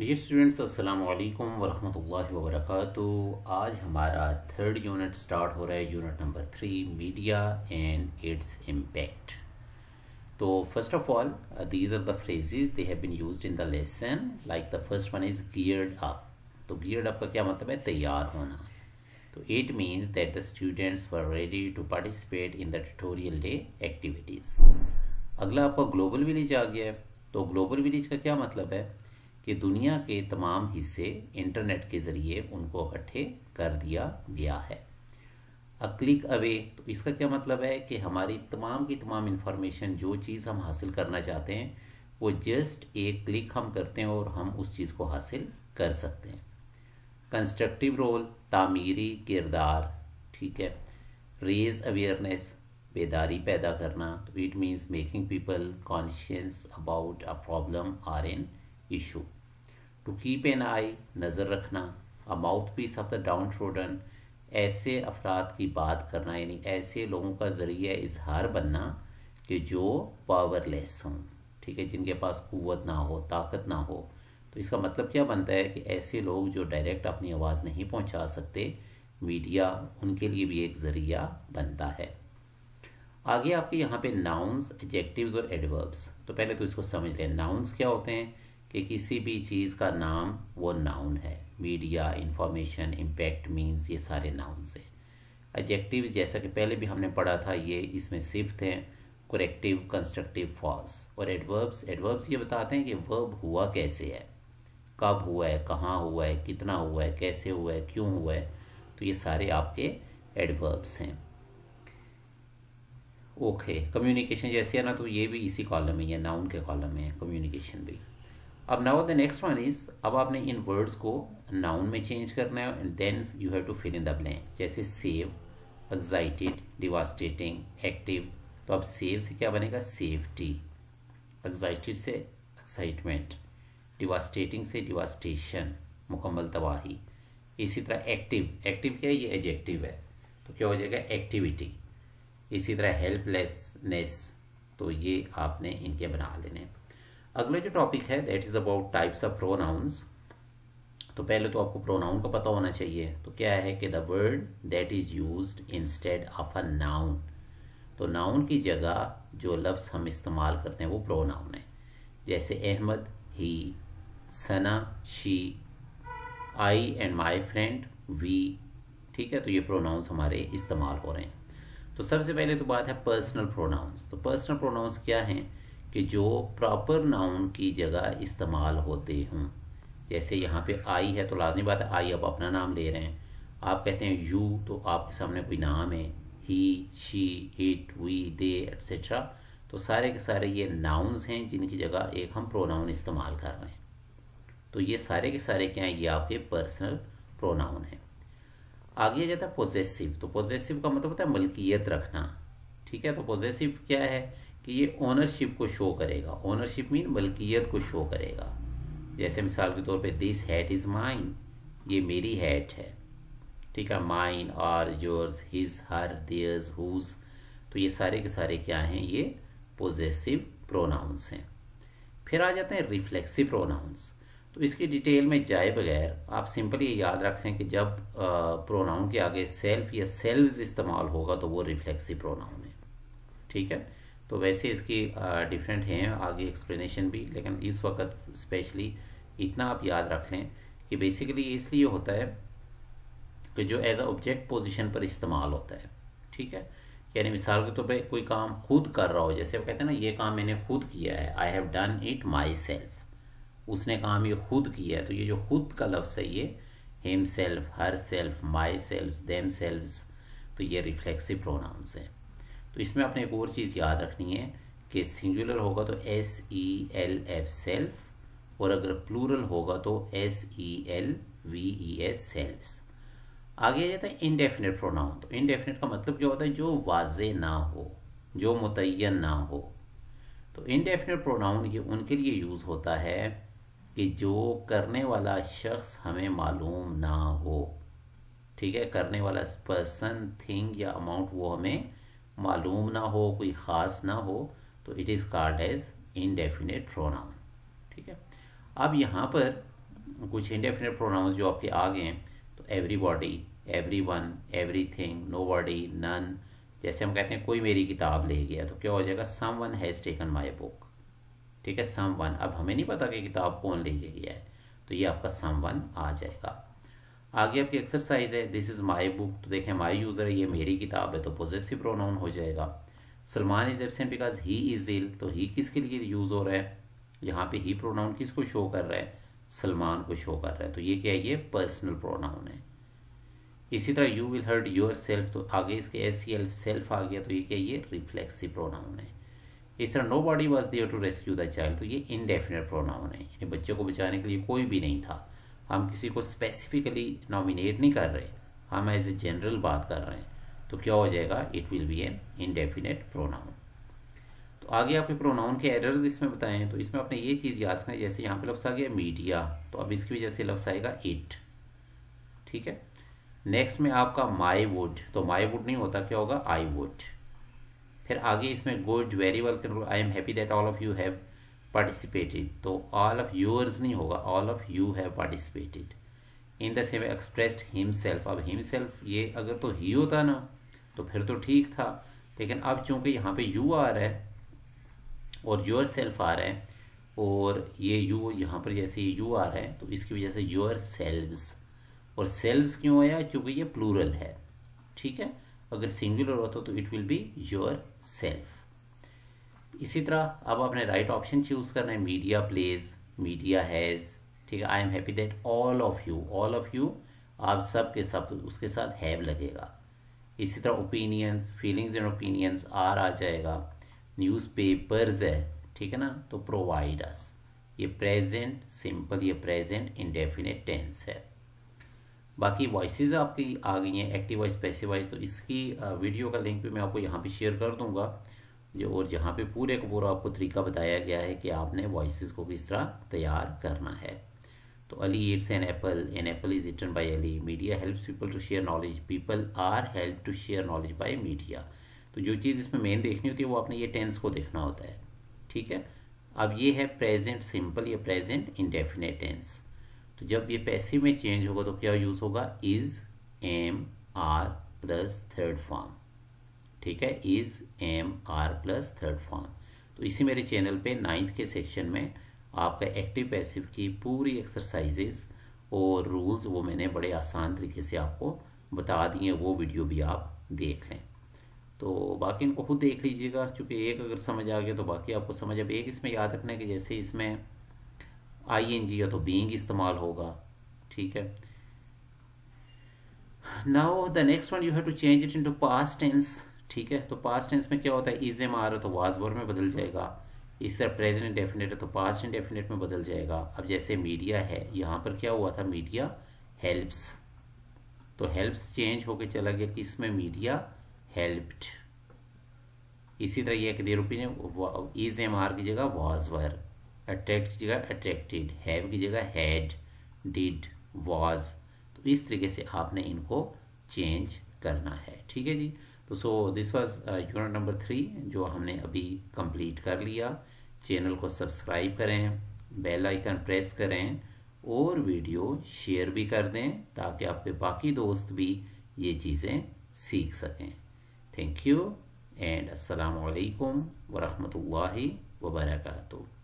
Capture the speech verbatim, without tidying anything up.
Dear students, अस्सलाम वालेकुम वरहमतुल्लाहि वबरकातुहू। आज हमारा थर्ड यूनिट स्टार्ट हो रहा है, unit number three, media and its impact. तो first of all, these are the phrases they have been used in the lesson. Like the first one is geared up. तो geared up का क्या मतलब है? तैयार होना। तो it means that the students were ready to participate in the tutorial day activities. अगला आपका ग्लोबल विलेज आ गया है। तो ग्लोबल विलेज का क्या मतलब है कि दुनिया के तमाम हिस्से इंटरनेट के ज़रिए उनको इकट्ठे कर दिया गया है। अ क्लिक अवे, तो इसका क्या मतलब है कि हमारी तमाम की तमाम इंफॉर्मेशन, जो चीज़ हम हासिल करना चाहते हैं, वो जस्ट एक क्लिक हम करते हैं और हम उस चीज़ को हासिल कर सकते हैं। कंस्ट्रक्टिव रोल, तामीरी किरदार, ठीक है। रेज अवेयरनेस, बेदारी पैदा करना। तो it means making people conscious about a problem or an issue. To keep an eye, नज़र रखना। A mouthpiece of the downtrodden, ऐसे अफराद की बात करना, यानी ऐसे लोगों का ज़रिया इजहार बनना कि जो पावरलेस हों, ठीक है, जिनके पास कुव्वत ना हो, ताकत ना हो। तो इसका मतलब क्या बनता है कि ऐसे लोग जो डायरेक्ट अपनी आवाज़ नहीं पहुंचा सकते, मीडिया उनके लिए भी एक ज़रिया बनता है। आगे आपके यहाँ पे नाउन्स, एडजेक्टिव्स और एडवर्ब्स। तो पहले तो इसको समझ लें। नाउन्स क्या होते हैं कि किसी भी चीज़ का नाम वो नाउन है। मीडिया, इंफॉर्मेशन, इम्पैक्ट, मीन्स, ये सारे नाउन्स हैं। एडजेक्टिव जैसा कि पहले भी हमने पढ़ा था, ये इसमें सिफ्त हैं, करेक्टिव, कंस्ट्रक्टिव, फॉल्स। और एडवर्ब्स, एडवर्ब्स ये बताते हैं कि वर्ब हुआ कैसे है, कब हुआ है, कहाँ हुआ है, कितना हुआ है, कैसे हुआ है, क्यों हुआ है। तो ये सारे आपके एडवर्ब्स हैं। ओके, कम्युनिकेशन जैसे है ना, तो ये भी इसी कॉलम में, ये नाउन के कॉलम में है, कम्युनिकेशन भी। अब now the next one is, अब आपने इन वर्ड्स को नाउन में चेंज करना है and then you have to fill in the blanks. जैसे सेव, एक्साइटेड, डिवास्टेटिंग, एक्टिव। तो अब सेव से क्या बनेगा? सेफ्टी। एक्साइटेड से एक्साइटमेंट, डिवास्टेटिंग से डिवास्टेशन, मुकम्मल तबाही। इसी तरह एक्टिव, एक्टिव क्या है? ये एडजेक्टिव है, तो क्या हो जाएगा? एक्टिविटी। इसी तरह हेल्पलेसनेस, तो ये आपने इनके बना लेने। अगला जो टॉपिक है that is about types of pronouns. तो पहले तो आपको प्रोनाउन का पता होना चाहिए। तो क्या है कि the word that is used instead of a noun. तो नाउन की जगह जो लफ्ज हम इस्तेमाल करते हैं वो प्रोनाउन है। जैसे Ahmed, he, Sana, she, I and my friend, we, ठीक है। तो ये प्रोनाउंस हमारे इस्तेमाल हो रहे हैं। तो सबसे पहले तो बात है पर्सनल प्रोनाउंस। तो पर्सनल प्रोनाउंस क्या हैं कि जो प्रॉपर नाउन की जगह इस्तेमाल होते हों। जैसे यहाँ पे आई है तो लाजमी बात है, आई आप अपना नाम ले रहे हैं। आप कहते हैं यू, तो आपके सामने कोई नाम है। He, she, it, we, they, etcetera. तो सारे के सारे ये नाउन्स हैं जिनकी जगह एक हम प्रोनाउन इस्तेमाल कर रहे हैं। तो ये सारे के सारे क्या हैं? ये आपके पर्सनल प्रोनाउन हैं। आगे जाता है पोजेसिव। तो पोजेसिव का मतलब होता है मलकियत रखना, ठीक है। तो पोजेसिव क्या है कि ये ओनरशिप को शो करेगा। ओनरशिप मीन मलकियत को शो करेगा। जैसे मिसाल के तौर पे दिस हैट इज माइन, ये मेरी हैट है, ठीक है। माइन, और yours, his, her, theirs, whose. तो ये सारे के सारे क्या हैं? ये पोजेसिव प्रोनाउंस हैं। फिर आ जाते हैं रिफ्लेक्सिव प्रोनाउंस। तो इसकी डिटेल में जाए बगैर आप सिंपली ये याद रखें कि जब प्रोनाउन के आगे सेल्फ या सेल्व्स इस्तेमाल होगा तो वो रिफ्लेक्सिव प्रोनाउन है, ठीक है। तो वैसे इसकी डिफरेंट हैं आगे एक्सप्लेनेशन भी, लेकिन इस वक्त स्पेशली इतना आप याद रख लें कि बेसिकली इसलिए होता है कि जो एज अ ऑब्जेक्ट पोजीशन पर इस्तेमाल होता है, ठीक है। यानी मिसाल के तौर पे कोई काम खुद कर रहा हो, जैसे वो कहते हैं ना, ये काम मैंने खुद किया है, I have done it myself. उसने काम ये खुद किया है, तो ये जो खुद का लफ्ज़ है ये himself, herself, myself, themselves. तो ये रिफ्लेक्सिव प्रोनाउंस हैं। तो इसमें आपने एक और चीज़ याद रखनी है कि सिंगुलर होगा तो S E L F self, और अगर प्लूरल होगा तो S E L V E S selves. आगे जाता है इनडेफिनेट प्रोनाउन। तो इनडेफिनेट का मतलब क्या होता है? जो वाज़े ना हो, जो मुतय्यन ना हो। तो इनडेफिनेट प्रोनाउन ये उनके लिए यूज़ होता है कि जो करने वाला शख्स हमें मालूम ना हो, ठीक है। करने वाला पर्सन, थिंग या अमाउंट वो हमें मालूम ना हो, कोई ख़ास ना हो, तो it is called as indefinite pronoun, ठीक है। अब यहाँ पर कुछ इंडेफिनिट प्रोनाउंस जो आपके आ गए हैं, तो everybody, everyone, everything, nobody, none. जैसे हम कहते हैं कोई मेरी किताब ले गया, तो क्या हो जाएगा, someone has taken my book. ठीक है, समवन। अब हमें नहीं पता कि किताब कौन लेके गया है, तो ये आपका समवन आ जाएगा। आगे आपकी एक्सरसाइज है, दिस इज माय बुक। तो देखें माय यूजर है, ये मेरी किताब है, तो पोजेसिव प्रोनाउन हो जाएगा। Salman is absent because he is ill. तो ही किसके लिए यूज हो रहा है, यहाँ पे ही प्रोनाउन किसको शो कर रहा है, सलमान को शो कर रहा है। तो ये क्या है, ये पर्सनल प्रोनाउन है। इसी तरह you will hurt yourself, तो आगे इसके एस सी एल सेल्फ आ गया, तो ये क्या है, ये रिफ्लेक्सिव प्रोनाउन है। इस तरह nobody was there to rescue the child, तो ये इनडेफिनेट प्रोनाउन है, यानी बच्चे को बचाने के लिए कोई भी नहीं था। हम किसी को स्पेसिफिकली नॉमिनेट नहीं कर रहे, हम एज ए जनरल बात कर रहे हैं, तो क्या हो जाएगा, it will be an indefinite pronoun. तो आगे आपके प्रोनाउन के एरर्स इसमें बताए हैं, तो इसमें आपने ये चीज़ याद रखना है, जैसे यहाँ पे लफ्ज़ आ गया मीडिया, तो अब इसकी वजह से लफ्ज़ आएगा इट। ठीक है, नेक्स्ट में आपका माई वुड, तो माई वुड नहीं होता, क्या होगा, आई वुड। फिर आगे इसमें good, very well, I am happy that all of you have participated, तो ऑल ऑफ यूर्स नहीं होगा, all of you have participated. In the same expressed himself, अब हिमसेल्फ ये अगर तो ही होता ना तो फिर तो ठीक था, लेकिन अब चूंकि यहाँ पे यू आ रहा है और योर सेल्फ आ रहा है, और ये यू यहाँ पर जैसे यू आ रहा है, तो इसकी वजह से योर सेल्व्स, और सेल्व्स क्यों आया, चूंकि ये प्लूरल है। ठीक है, अगर सिंगुलर होता तो it will be yourself. इसी तरह अब आपने राइट ऑप्शन चूज करना है, मीडिया प्लेज, मीडिया हैज। ठीक है, I am happy that all of you, all of you आप सब के सब, उसके साथ हैव लगेगा। इसी तरह opinions, feelings and opinions, are आ जाएगा। न्यूज़पेपर्स है, ठीक है ना, तो प्रोवाइड अस, ये प्रेजेंट सिंपल, ये प्रेजेंट इंडेफिनिट टेंस है। बाकी वॉइसेस आपकी आ गई हैं, एक्टिव वॉइस, पैसिव वॉइस, तो इसकी वीडियो का लिंक भी मैं आपको यहाँ पे शेयर कर दूंगा, जो और जहाँ पे पूरे का पूरा आपको तरीका बताया गया है कि आपने वॉइसेस को किस तरह तैयार करना है। तो Ali eats an apple, an apple is eaten by Ali. Media helps people to share knowledge, people are help to share knowledge by media. तो जो चीज़ इसमें मेन देखनी होती है वो आपने ये टेंस को देखना होता है। ठीक है, अब ये है प्रेजेंट सिंपल, ये प्रेजेंट इंडेफिनेट टेंस। तो जब ये पैसिव में चेंज होगा तो क्या यूज होगा, is, am, are plus third form. ठीक है, is, am, are plus third form. तो इसी मेरे चैनल पे नाइन्थ के सेक्शन में आपका एक्टिव पैसिव की पूरी एक्सरसाइजेस और रूल्स वो मैंने बड़े आसान तरीके से आपको बता दिए, वो वीडियो भी आप देख लें। तो बाकी इनको खुद देख लीजिएगा, चूंकि एक अगर समझ आ गया तो बाकी आपको समझ। अब एक इसमें याद रखना है कि जैसे इसमें आई एन जी या तो बीइंग इस्तेमाल होगा। ठीक है, now the next one you have to change it into past tense. ठीक है, तो पास्ट टेंस में क्या होता है, इज एम आर है तो वाज वर में बदल जाएगा। इस तरह प्रेजेंट इंडेफिनिट है तो पास्ट इंडेफिनिट में बदल जाएगा। अब जैसे मीडिया है, यहाँ पर क्या हुआ था, मीडिया हेल्प्स, तो हेल्प्स चेंज होके चला गया किसमें, मीडिया हेल्प्ड। इसी तरह ये their opinion, is am are की जगह वाज वर, अट्रैक्ट की जगह अट्रैक्टेड, हैव की जगह हैड, डिड, वाज। तो इस तरीके से आपने इनको चेंज करना है। ठीक है जी, तो so this was unit number three जो हमने अभी कंप्लीट कर लिया। चैनल को सब्सक्राइब करें, बेल आइकन प्रेस करें और वीडियो शेयर भी कर दें ताकि आपके बाकी दोस्त भी ये चीज़ें सीख सकें। थैंक यू एंड अस्सलामु अलैकुम व रहमतुल्लाहि व बरकातुहू।